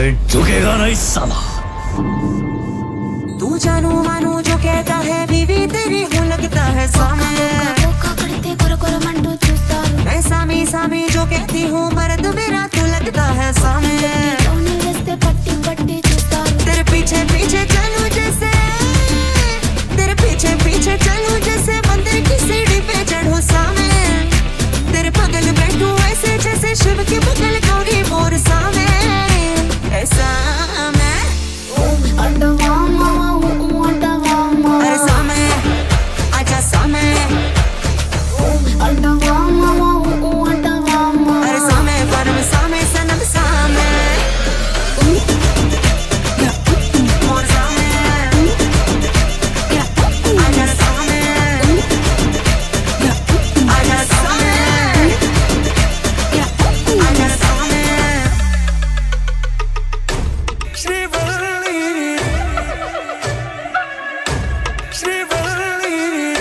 झुकेगा नहीं साला। तू जानू मानू जो कहता है बीवी तेरी हूँ लगता है सामे। मैं सामी सामी जो कहती हूँ मर्द मेरा तू लगता है सामे। तेरे पीछे पीछे चलूं जैसे, तेरे पीछे पीछे चलूं जैसे मंदिर की सीढ़ी पे चढ़ूं सामे। तेरे बगल बैठूं ऐसे जैसे शिव के बगल गौरी मोर सामे। ऐसा मैं अरे सामे आजा सामे, अरे सामे परम सामे सनम सामे। मोर सामे आजा सामे, आजा सामे, आजा सामे। श्रीवल्ली श्रीवल्ली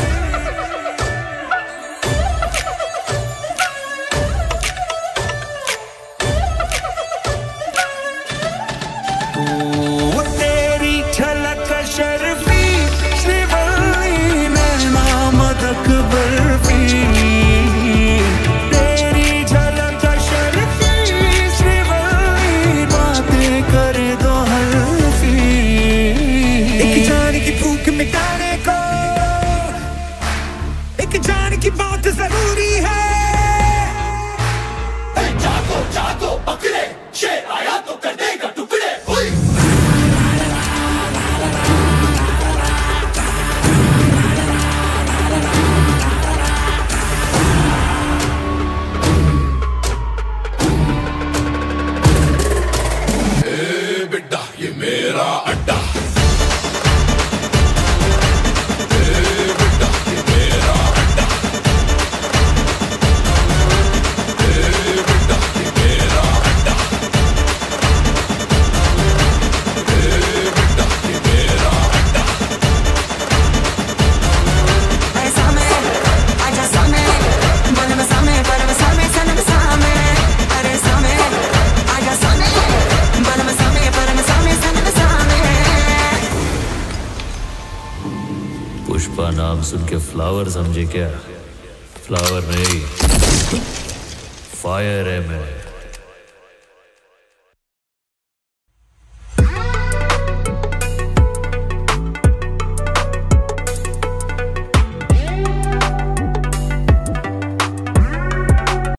तेरी झलक शर्फी श्रीवल्ली नैना मदक बर्फी। तेरी झलक शर्फी श्रीवल्ली बातें करे दो हल्फी। एक जान की भूख मिटाने को एक जान की बात जरूरी है। जागो जागो पकड़े शेर आया तो कर देगा टुकड़े। हुई बेटा ये मेरा अड्डा। बेटा ये मेरा अड्डा। बेटा ये मेरा अड्डा। बेटा ये मेरा अड्डा। अरे सामे आजा सामे, बलम सामे परम सामे सनम सामे। अरे सामे आजा सामे, बलम सामे परम सामे सनम सामे। पुष्पा नाम सुन के फ्लावर समझे क्या? फ्लावर नहीं, फायर है मैं।